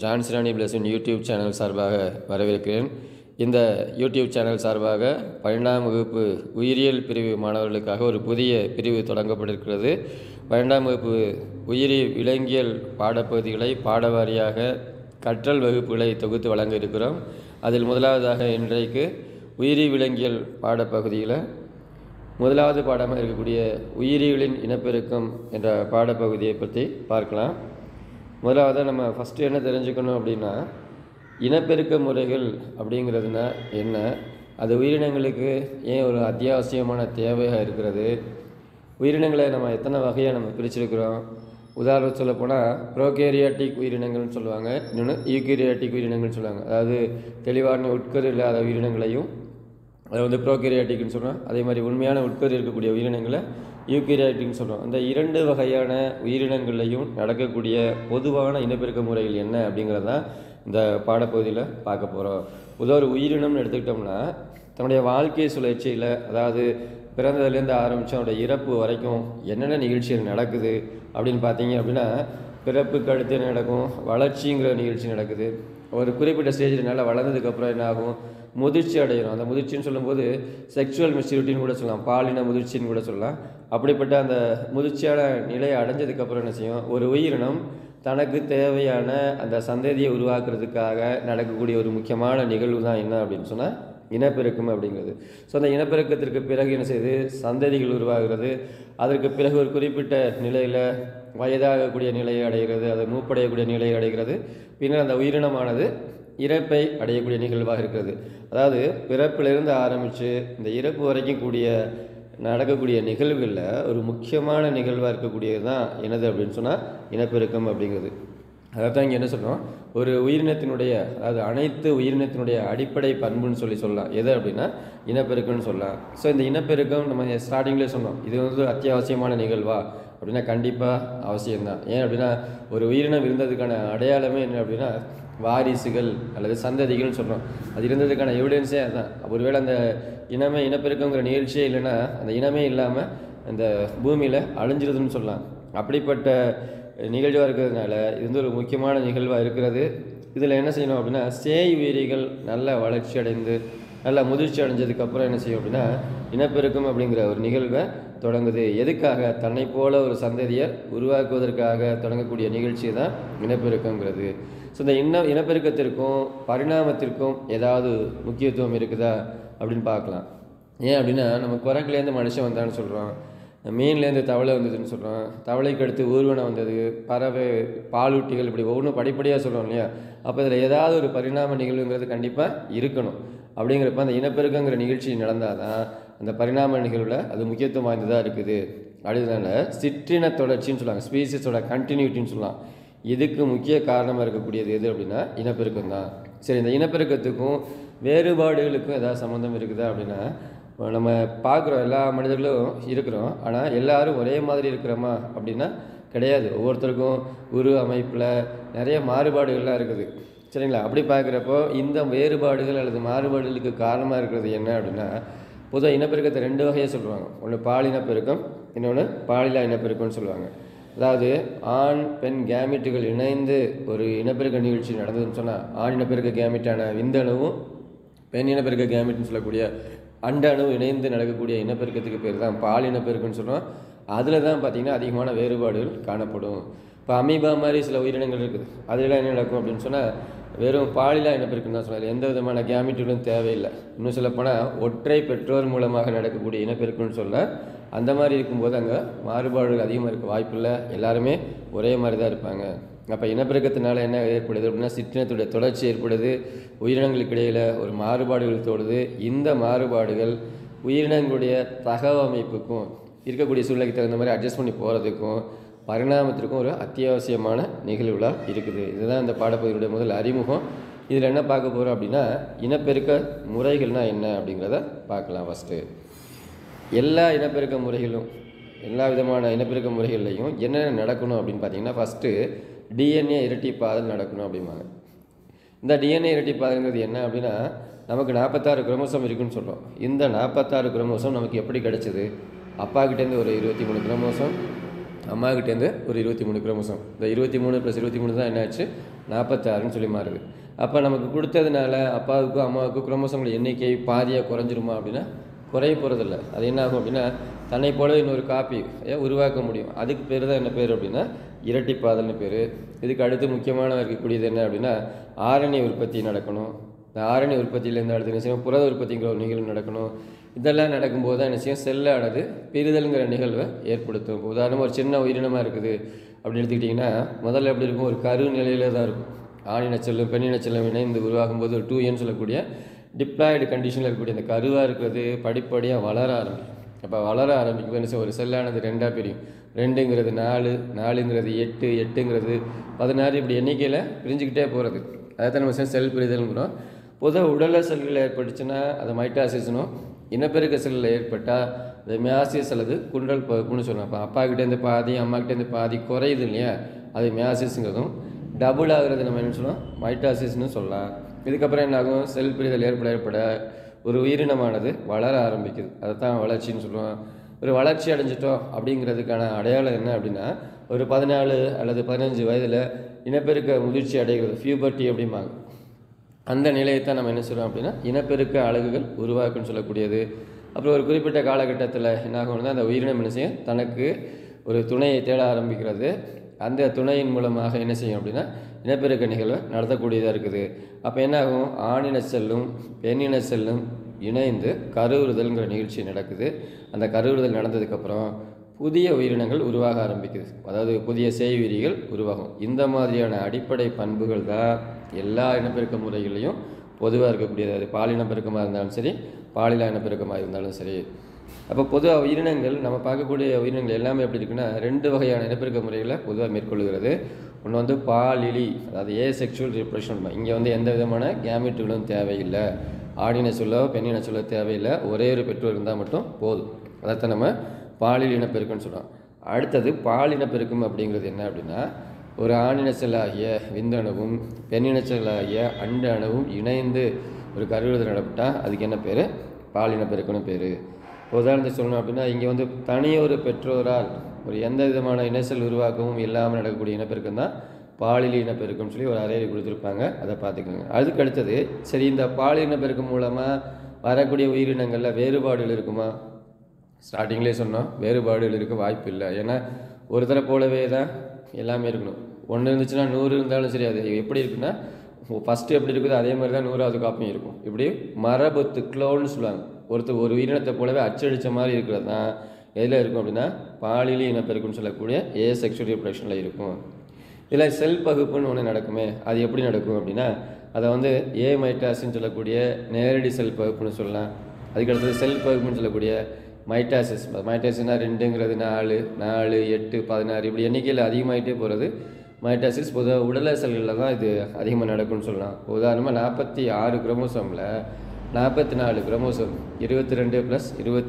Johnson and பிளஸின் YouTube channel சார்பாக வரவேற்கிறேன். இந்த யூடியூப் சேனல் சார்பாக 12ஆம் வகுப்பு உயிரியல் பிரிவு மாணவர்களுக்காக ஒரு புதிய பிரிவு தொடங்கப்பட்டிருக்கிறது. 12ஆம் வகுப்பு உயிரி விலங்கியல் பாடப்பகுதிகளை பாடவாரியாக கற்றல் வகுப்புகளை தொகுத்து வழங்க இருக்கிறோம். அதில் முதலாவதாக இன்றைக்கு உயிரி விலங்கியல் பாடப்பகுதியில் முதலாவது பாடமாக இருக்கக்கூடிய உயிரிகளின் இனப்பெருக்கம் என்ற பாடப்பகுதியை பற்றி பார்க்கலாம். முதலாவதாக நம்ம ஃபஸ்ட்டு என்ன தெரிஞ்சுக்கணும் அப்படின்னா, இனப்பெருக்க முறைகள் அப்படிங்கிறதுனா என்ன, அது உயிரினங்களுக்கு ஏன் ஒரு அத்தியாவசியமான தேவையாக இருக்கிறது, உயிரினங்களை நம்ம எத்தனை வகையாக நம்ம பிரிச்சிருக்கிறோம். உதாரணம் சொல்லப்போனால் ப்ரோகேரியாட்டிக் உயிரினங்கள்னு சொல்லுவாங்க, இன்னொன்று யூகேரியாட்டிக் உயிரினங்கள்னு சொல்லுவாங்க. அதாவது தெளிவான உட்கரு இல்லாத உயிரினங்களையும் அதை ப்ரோகேரியாட்டிக்னு சொல்கிறோம். அதே மாதிரி உண்மையான உட்கரு இருக்கக்கூடிய உயிரினங்களை யூகேரியாட்டிக்னு சொல்கிறோம். அந்த இரண்டு வகையான உயிரினங்களையும் நடக்கக்கூடிய பொதுவான இனப்பெருக்க முறைகள் என்ன அப்படிங்கிறது தான் இந்த பாடப்பகுதியில் பார்க்க போகிறோம். ஒரு உயிரினம்னு எடுத்துக்கிட்டோம்னா தன்னுடைய வாழ்க்கை சுழற்சியில், அதாவது பிறந்ததுலேருந்து ஆரம்பித்து அவனுடைய இறப்பு வரைக்கும் என்னென்ன நிகழ்ச்சிகள் நடக்குது அப்படின்னு பார்த்தீங்க அப்படின்னா, பிறப்புக்கு அடுத்து என்ன நடக்கும், வளர்ச்சிங்கிற நிகழ்ச்சி நடக்குது. ஒரு குறிப்பிட்ட ஸ்டேஜில் நல்லா வளர்ந்ததுக்கப்புறம் என்ன ஆகும், முதிர்ச்சி அடைகிறோம். அந்த முதிர்ச்சின்னு சொல்லும்போது செக்ஷுவல் மெச்சூரிட்டின்னு கூட சொல்லலாம், பாலின முதிர்ச்சின்னு கூட சொல்லலாம். அப்படிப்பட்ட அந்த முதிர்ச்சியான நிலையை அடைஞ்சதுக்கப்புறம் என்ன செய்யும், ஒரு உயிரினம் தனக்கு தேவையான அந்த சந்ததியை உருவாக்குறதுக்காக நடக்கக்கூடிய ஒரு முக்கியமான நிகழ்வு தான் என்ன அப்படின்னு சொன்னால் இனப்பெருக்கம் அப்படிங்கிறது. ஸோ அந்த இனப்பெருக்கத்திற்கு பிறகு என்ன செய்யுது, சந்ததிகள் உருவாகிறது. அதற்கு பிறகு ஒரு குறிப்பிட்ட நிலையில் வயதாகக்கூடிய நிலையை அடைகிறது, அது மூப்படையக்கூடிய நிலையை அடைகிறது. பின்னர் அந்த உயிரினமானது இறப்பை அடையக்கூடிய நிகழ்வாக இருக்கிறது. அதாவது பிறப்பிலிருந்து ஆரம்பித்து இந்த இறப்பு வரைக்கும் நடக்கக்கூடிய நிகழ்வுகளில் ஒரு முக்கியமான நிகழ்வாக இருக்கக்கூடியது தான் என்னது அப்படின்னு சொன்னால் இனப்பெருக்கம் அப்படிங்கிறது. அதைத்தான் இங்கே என்ன சொல்கிறோம், ஒரு உயிரினத்தினுடைய, அதாவது அனைத்து உயிரினத்தினுடைய அடிப்படை பண்புன்னு சொல்லலாம். எது அப்படின்னா இனப்பெருக்கம்னு சொல்லலாம். ஸோ இந்த இனப்பெருக்கம் நம்ம ஸ்டார்டிங்லேயே சொன்னோம், இது அத்தியாவசியமான நிகழ்வா அப்படின்னா கண்டிப்பாக அவசியம்தான். ஏன் அப்படின்னா ஒரு உயிரினம் இருந்ததுக்கான அடையாளமே என்ன அப்படின்னா வாரிசுகள் அல்லது சந்ததிகள்னு சொல்கிறோம். அது இருந்ததுக்கான எவிடன்ஸே அதுதான். ஒருவேளை அந்த இனப்பெருக்கங்கிற நிகழ்ச்சியே இல்லைன்னா அந்த இனமே இல்லாமல் அந்த பூமியில் அழிஞ்சிருதுன்னு சொல்லலாம். அப்படிப்பட்ட நிகழ்வாக இருக்கிறதுனால இது ஒரு முக்கியமான நிகழ்வாக இருக்கிறது. இதில் என்ன செய்யணும் அப்படின்னா, சேய் உயிரிகள் நல்ல வளர்ச்சி அடைந்து நல்ல முதிர்ச்சி அடைஞ்சதுக்கப்புறம் என்ன செய்யும் அப்படின்னா இனப்பெருக்கம் அப்படிங்கிற ஒரு நிகழ்வை தொடங்குது. எதுக்காக, தன்னை போல ஒரு சந்ததியை உருவாக்குவதற்காக தொடங்கக்கூடிய நிகழ்ச்சி தான் இனப்பெருக்கங்கிறது. ஸோ இந்த இனப்பெருக்கத்திற்கும் பரிணாமத்திற்கும் ஏதாவது முக்கியத்துவம் இருக்குதா அப்படின்னு பார்க்கலாம். ஏன் அப்படின்னா, நம்ம குரங்குலேருந்து மனுஷன் வந்தான்னு சொல்கிறோம், மீன்லேருந்து தவளை வந்ததுன்னு சொல்கிறோம், தவளைக்கு அடுத்து ஊர்வனம் வந்தது, பறவை, பாலூட்டிகள், இப்படி ஒவ்வொன்றும் படிப்படியாக சொல்கிறோம் இல்லையா. அப்போ இதில் ஏதாவது ஒரு பரிணாம நிகழ்வுங்கிறது கண்டிப்பாக இருக்கணும். அப்படிங்கிறப்ப அந்த இனப்பெருக்கங்கிற நிகழ்ச்சி நடந்தால் தான் அந்த பரிணாம நிகழ்வில் அது முக்கியத்துவம் வாய்ந்ததாக இருக்குது. அடுத்ததுனால சிற்றின தொடர்ச்சின்னு சொல்லுவாங்க, ஸ்பீசிஸோட கண்டினியூட்டின்னு சொல்லலாம். இதுக்கு முக்கிய காரணமாக இருக்கக்கூடியது எது அப்படின்னா இனப்பெருக்கம் தான். சரி, இந்த இனப்பெருக்கத்துக்கும் வேறுபாடுகளுக்கும் ஏதாவது சம்மந்தம் இருக்குதா அப்படின்னா, நம்ம பார்க்குறோம் எல்லா மனிதர்களும் இருக்கிறோம், ஆனால் எல்லாரும் ஒரே மாதிரி இருக்கிறோமா அப்படின்னா கிடையாது. ஒவ்வொருத்தருக்கும் உருவ அமைப்பில் நிறைய மாறுபாடுகள்லாம் இருக்குது. சரிங்களா. அப்படி பார்க்குறப்போ இந்த வேறுபாடுகள் அல்லது மாறுபாடுகளுக்கு காரணமாக இருக்கிறது என்ன அப்படின்னா, பொதுவாக இனப்பெருக்கத்தை ரெண்டு வகையாக சொல்லுவாங்க. ஒன்று பாலினப்பெருக்கம், இன்னொன்று பாலிலா இனப்பெருக்கம்னு சொல்லுவாங்க. அதாவது ஆண் பெண் கேமிட்டுகள் இணைந்து ஒரு இனப்பெருக்க நிகழ்ச்சி நடந்ததுன்னு சொன்னால், ஆண் இனப்பெருக்க கேமிட்டான விந்தணுவும் பெண் இனப்பெருக்க கேமிட்னு சொல்லக்கூடிய அண்ட அணு இணைந்து நடக்கக்கூடிய இனப்பெருக்கத்துக்கு பேர் தான் பாலினப்பெருக்கம்னு சொல்கிறோம். அதில் தான் பார்த்திங்கன்னா அதிகமான வேறுபாடுகள் காணப்படும். இப்போ அமீபா மாதிரி சில உயிரினங்கள் இருக்குது, அதெல்லாம் என்ன நடக்கும் அப்படின்னு சொன்னால் வெறும் பாலிலா இனப்பெருக்கம் தான் சொன்னார், எந்த விதமான கேமிட்டுகளும் தேவையில்லை. இன்னும் சொல்லப்போனால் ஒற்றை பெற்றோர் மூலமாக நடக்கக்கூடிய இனப்பெருக்கம்னு சொல்ல, அந்த மாதிரி இருக்கும்போது அங்கே மாறுபாடுகள் அதிகமாக இருக்க வாய்ப்பில்லை, எல்லாருமே ஒரே மாதிரி தான் இருப்பாங்க. அப்போ இனப்பெருக்கத்தினால என்ன ஏற்படுது அப்படின்னா சிற்றினத்துடைய தொடர்ச்சி ஏற்படுது, உயிரினங்களுக்கு இடையில் ஒரு மாறுபாடுகள் தோடுது. இந்த மாறுபாடுகள் உயிரினங்களுடைய தகவமைப்புக்கும் இருக்கக்கூடிய சூழ்நிலைக்கு தகுந்த மாதிரி அட்ஜஸ்ட் பண்ணி போகிறதுக்கும் பரிணாமத்திற்கும் ஒரு அத்தியாவசியமான நிகழ்வுகளாக இருக்குது. இதுதான் இந்த பாடப்பகுதியுடைய முதல் அறிமுகம். இதில் என்ன பார்க்க போகிறோம் அப்படின்னா, இனப்பெருக்க முறைகள்னால் என்ன அப்படிங்கிறத பார்க்கலாம். ஃபஸ்ட்டு எல்லா இனப்பெருக்க முறைகளும், எல்லா விதமான இனப்பெருக்க முறைகள்லையும் என்னென்ன நடக்கணும் அப்படின்னு பார்த்தீங்கன்னா, ஃபஸ்ட்டு டிஎன்ஏ இரட்டிப்பாதல் நடக்கணும் அப்படிம்பாங்க. இந்த டிஎன்ஏ இரட்டிப்பாதல்ங்கிறது என்ன அப்படின்னா, நமக்கு 46 குரோமோசோம் இருக்குதுன்னு சொல்கிறோம். இந்த 46 குரோமோசோம் நமக்கு எப்படி கிடச்சிது, அப்பாக்கிட்டேருந்து ஒரு 23 குரோமோசோம், அம்மாக்கிட்டேருந்து ஒரு 23 குரோமோசோம். இந்த 23 + 23 தான் என்னாச்சு 46ன்னு சொல்லி மாறுது. அப்போ நமக்கு கொடுத்ததுனால அப்பாவுக்கும் அம்மாவுக்கும் குரோமோசோம்கள் எண்ணிக்கை பாதியாக குறைஞ்சிருமா அப்படின்னா குறைய போகிறதில்ல. அது என்ன ஆகும் அப்படின்னா தன்னை போல இன்னொரு காப்பி உருவாக்க முடியும். அதுக்கு பேர் தான் என்ன பேர் அப்படின்னா இரட்டிப்பாதல்னு பேர். இதுக்கு அடுத்து முக்கியமான இருக்கக்கூடியது என்ன அப்படின்னா ஆர்என்ஏ உற்பத்தி நடக்கணும். இந்த ஆர்என்ஏ உற்பத்தியிலேருந்து அடுத்து என்ன செய்யும் புரத உற்பத்திங்கிற ஒரு நிகழ்வு நடக்கணும். இதெல்லாம் நடக்கும்போது தான் என்ன செய்யும் செல்லானது பிரிதல்ங்கிற நிகழ்வை ஏற்படுத்தும். இப்போ உதாரணமாக ஒரு சின்ன உயிரினமாக இருக்குது அப்படின்னு எடுத்துக்கிட்டிங்கன்னா முதல்ல எப்படி இருக்கும் ஒரு கரு நிலையில் தான் இருக்கும். ஆணின செல்லும் பெண்ணின செல்லும் இணைந்து உருவாகும்போது ஒரு 2N சொல்லக்கூடிய டிப்ளாய்டு கண்டிஷனில் இருக்கக்கூடிய அந்த கருவாக இருக்கிறது படிப்படியாக வளர ஆரம்பிக்கும். அப்போ வளர ஆரம்பிக்கும் என்ன செய்யும் ஒரு செல்லானது 2ஆக பிரியும். 2ங்கிறது 4, 4ங்கிறது 8, 8ங்கிறது 16 இப்படி எண்ணிக்கையில் பிரிஞ்சுக்கிட்டே போகிறது. அதைத்தான் நம்ம செல் பிரிதல்ங்கிறோம். பொதுவாக உடல் செல்கள் ஏற்பட்டுச்சுன்னா அது மைட்டாசிஸ்னும், இனப்பெருக்க செல்லில் ஏற்பட்டால் அது மியாசிஸ் அல்லது குண்டல் பகுப்புன்னு சொல்லலாம். அப்போ அப்பாக்கிட்டேருந்து பாதி அம்மாக்கிட்டேருந்து பாதி குறையுது இல்லையா அது மியாசிஸுங்கிறதும், டபுள் ஆகிறது நம்ம என்ன சொல்லலாம் மைட்டாசிஸ்னு சொல்லலாம். இதுக்கப்புறம் என்ன ஆகும் செல் பிரிதல் ஏற்பட ஒரு உயிரினமானது வளர ஆரம்பிக்குது. அதை தான் வளர்ச்சின்னு சொல்லுவோம். ஒரு வளர்ச்சி அடைஞ்சிட்டோம் அப்படிங்கிறதுக்கான அடையாளம் என்ன அப்படின்னா ஒரு 14 அல்லது 15 வயதில் இனப்பெருக்க முதிர்ச்சி அடைகிறது பியூபர்ட்டி அப்படிம்பாங்க. அந்த நிலையத்தான் நம்ம என்ன சொல்கிறோம் அப்படின்னா இனப்பெருக்க அலகுகள் உருவாக்குன்னு சொல்லக்கூடியது. அப்புறம் ஒரு குறிப்பிட்ட காலகட்டத்தில் என்ன ஆகும்னா அந்த உயிரினம் என்ன செய்யும் தனக்கு ஒரு துணையை தேட ஆரம்பிக்கிறது. அந்த துணையின் மூலமாக என்ன செய்யும் அப்படின்னா இனப்பெருக்க நிகழ்வை நடத்தக்கூடியதாக இருக்குது. அப்போ என்ன ஆகும் ஆணின செல்லும் பெண்ணின செல்லும் இணைந்து கருவுறுதல்ங்கிற நிகழ்ச்சி நடக்குது. அந்த கருவுறுதல் நடந்ததுக்கப்புறம் புதிய உயிரினங்கள் உருவாக ஆரம்பிக்குது. அதாவது புதிய செய்விரிகள் உருவாகும். இந்த மாதிரியான அடிப்படை பண்புகள் தான் எல்லா இனப்பெருக்க முறைகளையும் பொதுவாக இருக்கக்கூடியது. அது பாலினப்பெருக்கமாக இருந்தாலும் சரி பாலின இனப்பெருக்கமாக இருந்தாலும் சரி. அப்போ பொதுவாக உயிரினங்கள் நம்ம பார்க்கக்கூடிய உயிரினங்கள் எல்லாமே எப்படி இருக்குன்னா 2 வகையான இனப்பெருக்க முறைகளை பொதுவாக மேற்கொள்கிறது. ஒன்று வந்து பாலிலி, அதாவது ஏசெக்சுவல் ரிப்ரடக்ஷன். இங்கே வந்து எந்த விதமான கேமெட்டுகளும் தேவையில்லை, ஆணின சொல்லோ பெண்ணின சொல்லோ தேவையில்லை, ஒரே ஒரு பெற்றோர் இருந்தால் மட்டும் போதும். அதைத்தான் நம்ம பாலியல் இனப்பெருக்கம்னு சொல்கிறோம். அடுத்தது பாலினப்பெருக்கம் அப்படிங்கிறது என்ன அப்படின்னா ஒரு ஆணின செல்லாகிய விந்தணுவும் பெண்ணின செல்லாகிய அண்ட அணுவும் இணைந்து ஒரு கருவுறுதல் நடப்பட்டால் அதுக்கு என்ன பேர் பாலினப்பெருக்கம்னு பேர். உதாரணத்துக்கு சொல்லணும் அப்படின்னா இங்கே வந்து தனியொரு பெற்றோரால் ஒரு எந்த விதமான இனச்சல் உருவாக்கமும் இல்லாமல் நடக்கக்கூடிய இனப்பெருக்கம் தான் பாலியல் இனப்பெருக்கம்னு சொல்லி ஒரு அறையை கொடுத்துருப்பாங்க. அதை பார்த்துக்கோங்க. அதுக்கு அடுத்தது சரி இந்த பாலியல் இனப்பெருக்கம் மூலமாக வரக்கூடிய உயிரினங்களில் வேறுபாடுகள் இருக்குமா? ஸ்டார்டிங்லேயே சொன்னோம் வேறுபாடுகள் இருக்க வாய்ப்பு இல்லை. ஏன்னா ஒரு தர போலவே தான் எல்லாமே இருக்கணும். ஒன்று இருந்துச்சுன்னா 100 இருந்தாலும் சரி. அது எப்படி இருக்குன்னா ஃபஸ்ட்டு எப்படி இருக்குதோ அதே மாதிரி தான் 100வது காப்பியும் இருக்கும். இப்படி மரபொத்து க்ளோன்னு சொல்லுவாங்க. ஒரு உயிரினத்தை போலவே அச்சடித்த மாதிரி இருக்கிறது தான் எதில் இருக்கும் அப்படின்னா பாலியல் இனப்பெருக்கம்னு சொல்லக்கூடிய ஏசெக்சுவல் ரிப்ரடக்ஷனில் இருக்கும். இதில் செல் பகுப்புன்னு ஒன்று நடக்குமே அது எப்படி நடக்கும் அப்படின்னா அதை வந்து மைட்டாசின்னு சொல்லக்கூடிய நேரடி செல் பகுப்புன்னு சொல்லலாம். அதுக்கடுத்தது செல் பகுப்புன்னு சொல்லக்கூடிய மைட்டாசிஸ். மைட்டாசிஸ்னால் 2ங்கிறது 4, 4, 8, 16 இப்படி எண்ணிக்கையில் அதிகமாகிட்டே போகிறது மைட்டாசிஸ். பொதுவாக உடல் செல்களில் தான் இது அதிகமாக நடக்கும்னு சொல்லலாம். உதாரணமாக 46 குரோமோசோமில் 44 குரோமோசோம் 22 +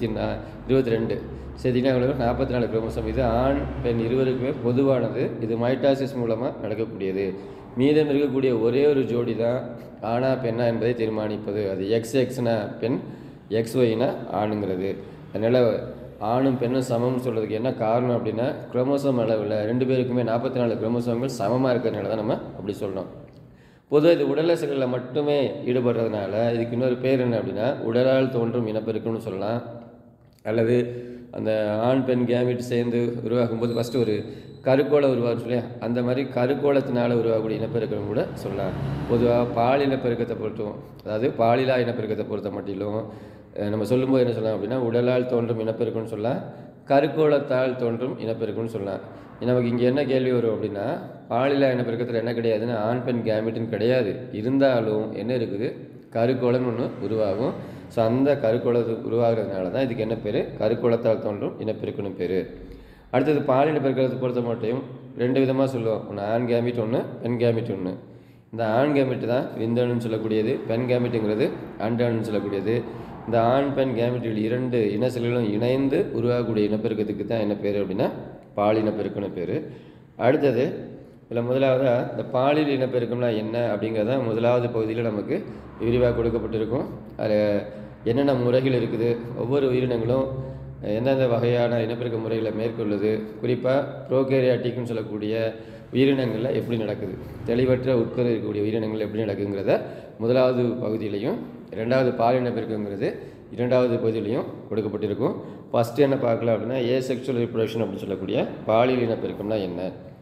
22 சரிங்கன்னா 44 குரோமோசோம். இது ஆண் பெண் இருவருக்குமே பொதுவானது. இது மைட்டாசிஸ் மூலமாக நடக்கக்கூடியது. மீதம் இருக்கக்கூடிய ஒரே ஒரு ஜோடி தான் ஆணா பெண்ணா என்பதை தீர்மானிப்பது. அது XX பெண் XYனா ஆணுங்கிறது. அதனால் ஆணும் பெண்ணும் சமம்னு சொல்கிறதுக்கு என்ன காரணம் அப்படின்னா குரோமோசோம் அளவில் 2 பேருக்குமே 44 குரோமோசோம்கள் சமமாக இருக்கிறதுனால தான் நம்ம அப்படி சொல்கிறோம். பொதுவாக இது உடல் செல்களில் மட்டுமே ஈடுபடுறதுனால இதுக்கு இன்னொரு பேர் என்ன அப்படின்னா உடலால் தோன்றும் இனப்பெருக்கம்னு சொல்லலாம். அல்லது அந்த ஆண் பெண் கேமிட் சேர்ந்து உருவாகும்போது ஃபஸ்ட்டு ஒரு கருக்கோளை உருவாகும் சொல்லி அந்த மாதிரி கருக்கோளத்தினால் உருவாகக்கூடிய இனப்பெருக்கம் கூட சொல்லலாம். பொதுவாக பால் இனப்பெருக்கத்தை பொறுத்தும் அதாவது பாலிலா இனப்பெருக்கத்தை பொறுத்த மட்டிலும் நம்ம சொல்லும்போது என்ன சொல்லலாம் அப்படின்னா உடலால் தோன்றும் இனப்பெருக்கம்னு சொல்லலாம், கருக்கோளத்தால் தோன்றும் இனப்பெருக்கம்னு சொல்லலாம். நமக்கு இங்கே என்ன கேள்வி வரும் அப்படின்னா பாலிலா இனப்பெருக்கத்தில் என்ன கிடையாதுன்னா ஆண் பெண் கேமிட்டுன்னு கிடையாது. இருந்தாலும் என்ன இருக்குது கருக்கோளம்னு ஒன்று உருவாகும். ஸோ அந்த கருக்கோளத்து உருவாகிறதுனால தான் இதுக்கு என்ன பேர் கருக்கோளத்தால் தோன்றும் இனப்பெருக்கம்னு பேர். அடுத்தது பால் இனப்பெருக்கத்தை பொறுத்த மட்டும் 2 விதமாக சொல்லுவோம். ஒன்று ஆண் கேமிட் ஒன்று பெண் கேமிட் ஒன்று. இந்த ஆண் கேமிட்டு தான் விந்தணுன்னு சொல்லக்கூடியது, பெண் கேமிட்டுங்கிறது அண்டணுன்னு சொல்லக்கூடியது. இந்த ஆண் பெண் கேமிட்டுகள் 2 இன செல்களும் இணைந்து உருவாகக்கூடிய இனப்பெருக்கத்துக்கு தான் என்ன பேர் அப்படின்னா பால் இனப்பெருக்கம்னு பேர். அடுத்தது இதில் முதலாவதாக இந்த பாலியல் இனப்பெருக்கம்னா என்ன அப்படிங்கிறத முதலாவது பகுதியில் நமக்கு விரிவாக கொடுக்கப்பட்டிருக்கும். அதில் என்னென்ன முறைகள் இருக்குது, ஒவ்வொரு உயிரினங்களும் எந்தெந்த வகையான இனப்பெருக்க முறைகளை மேற்கொள்ளுது, குறிப்பாக ப்ரோகேரியாட்டிக்னு சொல்லக்கூடிய உயிரினங்களில் எப்படி நடக்குது, தெளிவற்ற உட்கரு இருக்கக்கூடிய உயிரினங்கள் எப்படி நடக்குங்கிறத முதலாவது பகுதியிலையும், இரண்டாவது பாலின பெருக்கங்கிறது இரண்டாவது பகுதியிலையும் கொடுக்கப்பட்டிருக்கும். ஃபஸ்ட்டு என்ன பார்க்கலாம் அப்படின்னா ஏசெக்சுவல் ரீப்ரொடக்ஷன் அப்படின்னு சொல்லக்கூடிய பாலியல் இனப்பெருக்கம்னா என்ன.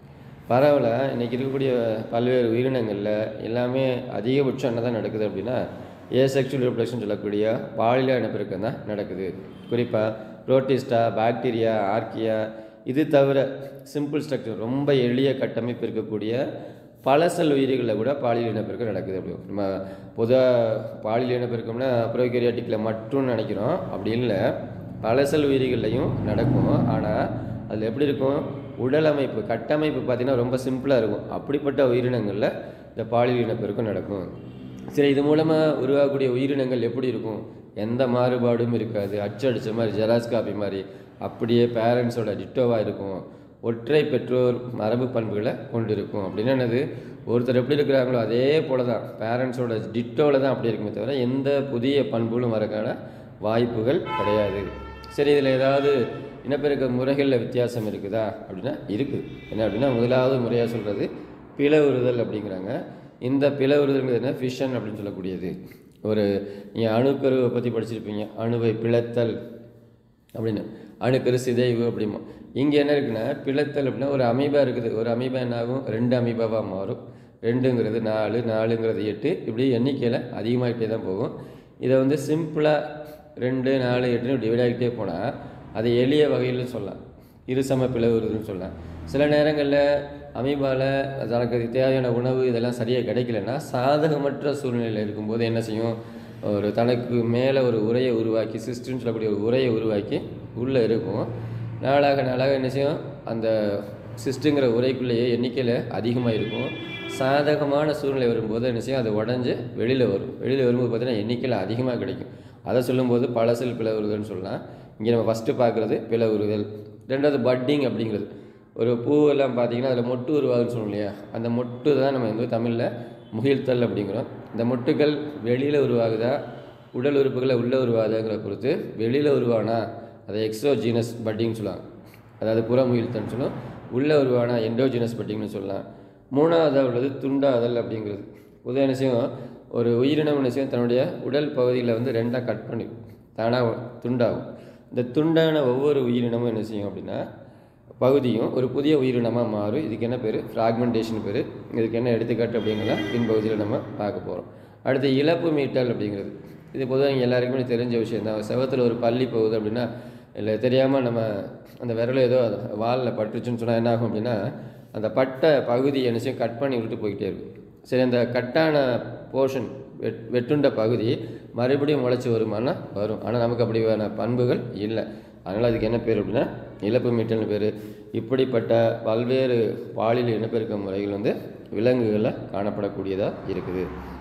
பரவலாக இன்றைக்கி இருக்கக்கூடிய பல்வேறு உயிரினங்களில் எல்லாமே அதிகபட்சம் என்ன தான் நடக்குது அப்படின்னா ஏசெக்சுவல் ரீப்ரொடக்ஷன் சொல்லக்கூடிய பாலியல் இனப்பெருக்கம் தான் நடக்குது. குறிப்பாக புரோட்டிஸ்டா, பாக்டீரியா, ஆர்கியா, இது தவிர சிம்பிள் ஸ்ட்ரக்சர் ரொம்ப எளிய கட்டமைப்பு இருக்கக்கூடிய பல செல் உயிரிகளில் கூட பாலியல் இனப்பெருக்கம் நடக்குது. அப்படி நம்ம பொதுவாக பாலியல் இனப்பெருக்கம்னா ப்ரோகேரியாட்டிக்கில் மட்டும் நினைக்கிறோம், அப்படி இல்லை, பல செல் உயிரிகள்லையும் நடக்கும். ஆனால் அதில் எப்படி இருக்கும், உடல் அமைப்பு கட்டமைப்பு பார்த்திங்கன்னா ரொம்ப சிம்பிளாக இருக்கும். அப்படிப்பட்ட உயிரினங்களில் இந்த பாலியல் இனப்பெருக்கம் நடக்கும். சரி, இது மூலமாக உருவாகக்கூடிய உயிரினங்கள் எப்படி இருக்கும், எந்த மாறுபாடும் இருக்காது, அச்சடித்த மாதிரி ஜெராக்ஸ் காப்பி மாதிரி அப்படியே பேரண்ட்ஸோட டிட்டோவாக இருக்கும், ஒற்றை பெற்றோர் மரபு பண்புகளை கொண்டு இருக்கும். அப்படின்னா என்னது, ஒருத்தர் எப்படி இருக்கிறாங்களோ அதே போல் தான் பேரண்ட்ஸோட டிட்டோவில் தான் அப்படி இருக்குமே தவிர எந்த புதிய பண்புகளும் வரக்கான வாய்ப்புகள் கிடையாது. சரி, இதில் ஏதாவது இனப்பெருக்க முறைகளில் வித்தியாசம் இருக்குதா அப்படின்னா இருக்குது. என்ன அப்படின்னா முதலாவது முறையாக சொல்கிறது பிளவுறுதல் அப்படிங்கிறாங்க. இந்த பிளவுறுதல்ங்கிறது என்ன, ஃபிஷன் அப்படின்னு சொல்லக்கூடியது. ஒரு நீங்கள் அணுக்கருவை பற்றி படிச்சிருப்பீங்க, அணுவை பிளத்தல் அப்படின்னு, அணுக்கரு சிதைவு அப்படிமா. இங்கே என்ன இருக்குன்னா பிளத்தல் அப்படின்னா ஒரு அமீபா இருக்குது, ஒரு அமீபா என்ன ஆகும், 2 அமீபாவாக மாறும். 2ங்கிறது 4, 4ங்கிறது 8, இப்படி எண்ணிக்கையில் அதிகமாகிட்டே தான் போகும். இதை வந்து சிம்பிளாக 2, 4, 8 டிவைட் ஆகிட்டே போனால் அதை எளிய வகையில் சொல்லலாம், இருசம பிளவுறுதல்னு சொல்லலாம். சில நேரங்களில் அமீபாவில் தனக்கு தேவையான உணவு இதெல்லாம் சரியாக கிடைக்கலன்னா சாதகமற்ற சூழ்நிலையில் இருக்கும்போது என்ன செய்யும், ஒரு தனக்கு மேலே ஒரு உரையை உருவாக்கி, சிஸ்டம்னு சொல்லக்கூடிய ஒரு உரையை உருவாக்கி உள்ளே இருக்கும். நாளாக நாளாக என்ன செய்யும், அந்த சிஸ்டுங்கிற உரைக்குள்ளேயே எண்ணிக்கையில் அதிகமாக இருக்கும். சாதகமான சூழ்நிலை வரும்போது என்ன செய்யும், அது உடஞ்சி வெளியில் வரும். வெளியில் வரும்போது பார்த்திங்கன்னா எண்ணிக்கையில் அதிகமாக கிடைக்கும். அதை சொல்லும்போது பல செல் பிளவுறுதல்னு சொல்லலாம். இங்கே நம்ம ஃபஸ்ட்டு பார்க்குறது பிளவுறுதல். ரெண்டாவது பட்டிங் அப்படிங்கிறது. ஒரு பூவெல்லாம் பார்த்திங்கன்னா அதில் மொட்டு உருவாகுன்னு சொல்லணும் இல்லையா, அந்த மொட்டு தான் நம்ம வந்து தமிழில் முகிழ்த்தல் அப்படிங்கிறோம். இந்த மொட்டுக்கள் வெளியில் உருவாகுதா, உடல் உறுப்புகளை உள்ளே உருவாகுதாங்கிற பொறுத்து வெளியில் உருவானா அதை எக்ஸோஜீனஸ் பட்டிங்னு சொல்லலாம், அதாவது புற முகிழ்த்தல்னு சொல்லுவோம். உள்ளே உருவானா எண்டோஜீனஸ் பட்டிங்னு சொல்லலாம். மூணாவதாக உள்ளது துண்டாதல் அப்படிங்கிறது. பொதுவாக என்ன செய்யும், ஒரு உயிரினம் என்ன செய்யும், தன்னுடைய உடல் பகுதியில் வந்து 2ஆக கட் பண்ணி தானாக துண்டாகும். இந்த துண்டான ஒவ்வொரு உயிரினமும் என்ன செய்யும் அப்படின்னா பகுதியும் ஒரு புதிய உயிரினமாக மாறும். இதுக்கு என்ன பேர், ஃப்ராக்மெண்டேஷன் பேர். இதுக்கு என்ன எடுத்துக்காட்டு அப்படிங்கிறத பின்பகுதியில் நம்ம பார்க்க போகிறோம். அடுத்து இழப்பு மீட்டல் அப்படிங்கிறது. இது பொதுவாக இங்கே எல்லாருக்குமே தெரிஞ்ச விஷயம் தான். செவத்தில் ஒரு பள்ளி போகுது அப்படின்னா, இல்லை தெரியாமல் நம்ம அந்த விரல் ஏதோ வாலில் பட்டுருச்சுன்னு சொன்னால் என்ன ஆகும் அப்படின்னா அந்த பட்டை பகுதி என்ன செய்யும், கட் பண்ணி விட்டு போய்கிட்டே இருக்கும். சரி, அந்த கட்டான போர்ஷன் வெட்டுண்ட பகுதி மறுபடியும் முளைச்சி வருமானா வரும். ஆனால் நமக்கு அப்படியான பண்புகள் இல்லை. அதனால் அதுக்கு என்ன பேர் அப்படின்னா இழப்பு மீட்டல்னு பேர். இப்படிப்பட்ட பல்வேறு பாலியல் இனப்பெருக்க முறைகள் வந்து விலங்குகளில் காணப்படக்கூடியதாக இருக்குது.